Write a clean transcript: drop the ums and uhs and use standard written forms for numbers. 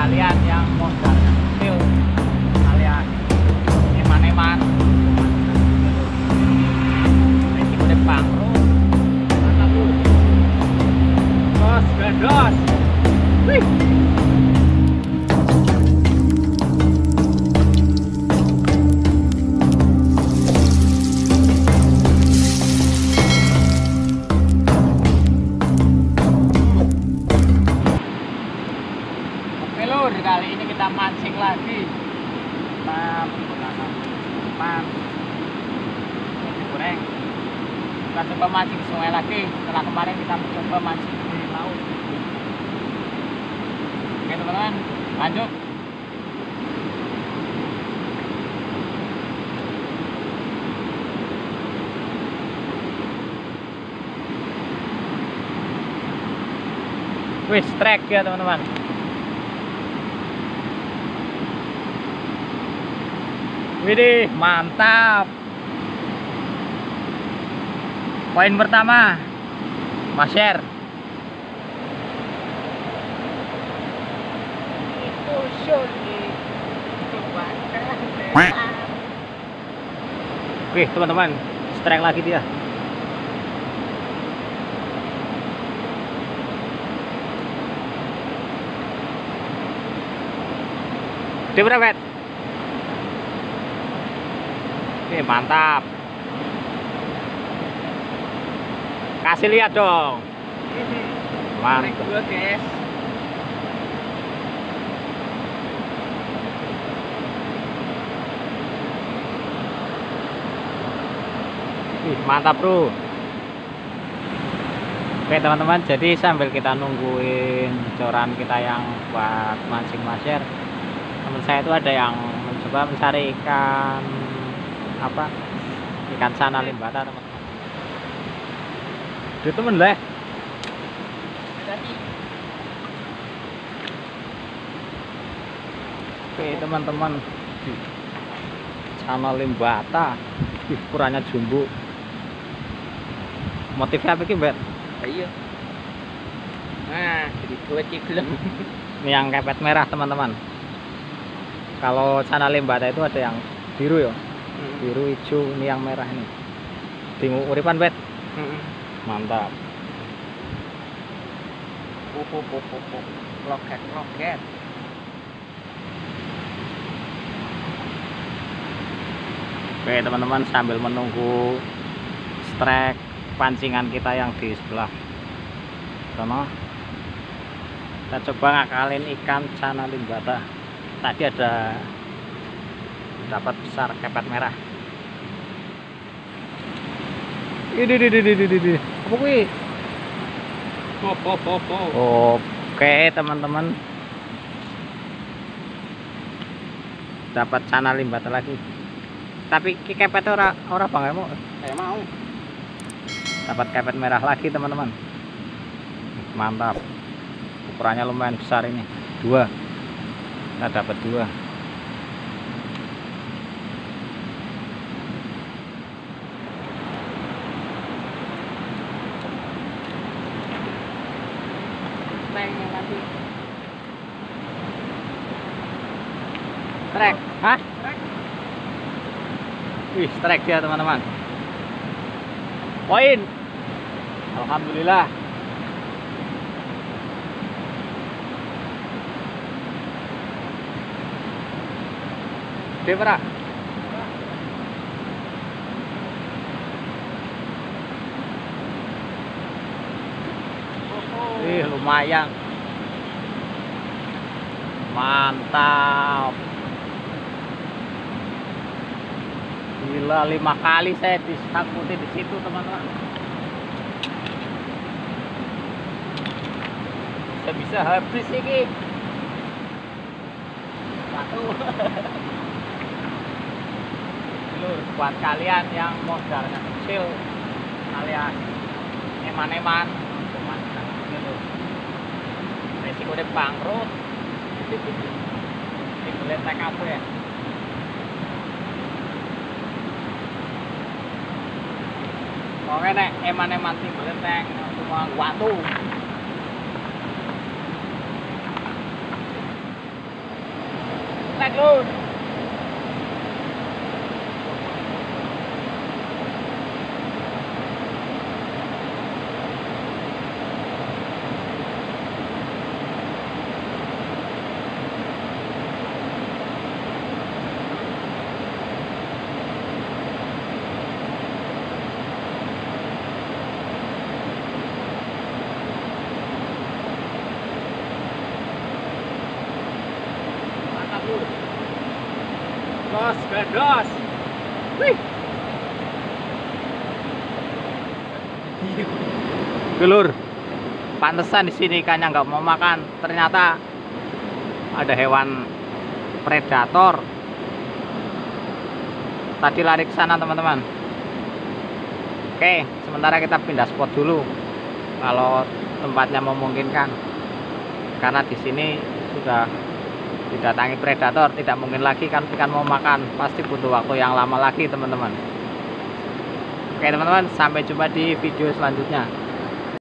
kalian yang modalnya kecil alias eman-eman resiko de bangkrut mantap bu bos gados wih. Kali ini kita mancing lagi, kita menggunakan umpan nasi goreng. Kita coba mancing di sungai lagi setelah kemarin kita mencoba mancing di laut. Oke teman-teman, lanjut. Wih, strike ya teman-teman. Widih, mantap. Poin pertama, Masher. Itu sulit. Oke, teman-teman, strike lagi dia. Dia berapa? Oke, mantap. Kasih lihat dong. Mantap. Gua, guys. Mantap, bro. Oke, teman-teman, jadi sambil kita nungguin coran kita yang buat mancing Masher, teman saya itu ada yang mencoba mencari ikan ikan sana limbata teman-teman. Dia temen lah. Oke teman-teman, sana limbata, ukurannya jumbo. Motifnya apa sih, Bet? Iya. Nah, jadi dua ciklem. Ini yang kepet merah teman-teman. Kalau sana limbata itu ada yang biru ya. Biru, hijau, ini yang merah nih. Bingung uripan, Bet. Mantap. Loket. Oke teman-teman, sambil menunggu strike pancingan kita yang di sebelah sana, kita coba ngakalin ikan sana limbata. Tadi ada dapat besar kepet merah. Ini apa kuwi? Oke teman-teman, dapat sana limbata lagi. Tapi kepet ora bang mau. Saya mau. Dapat kepet merah lagi teman-teman. Mantap. Ukurannya lumayan besar ini. 2. Kita dapat 2. Strike, hah? Wih, strike dia teman-teman. Poin. Alhamdulillah. Dia berapa? Lumayan. Mantap. Gila, 5 kali saya disangkutin di situ teman-teman. Bisa habis ini. Satu. Lur, buat kalian yang modalnya kecil alias eman-eman, cuman kecil, resiko de bangkrut. Ini tek apa ya? Pokoknya nek eman-eman timbul tek cuma watu. naik lur. Dos, gados. Wih. Lur, pantesan di sini ikannya nggak mau makan. Ternyata ada hewan predator. Tadi lari ke sana teman-teman. Oke, sementara kita pindah spot dulu. Kalau tempatnya memungkinkan. Karena di sini sudah didatangi predator, tidak mungkin lagi kan ikan mau makan, pasti butuh waktu yang lama lagi teman-teman. Oke teman-teman, sampai jumpa di video selanjutnya.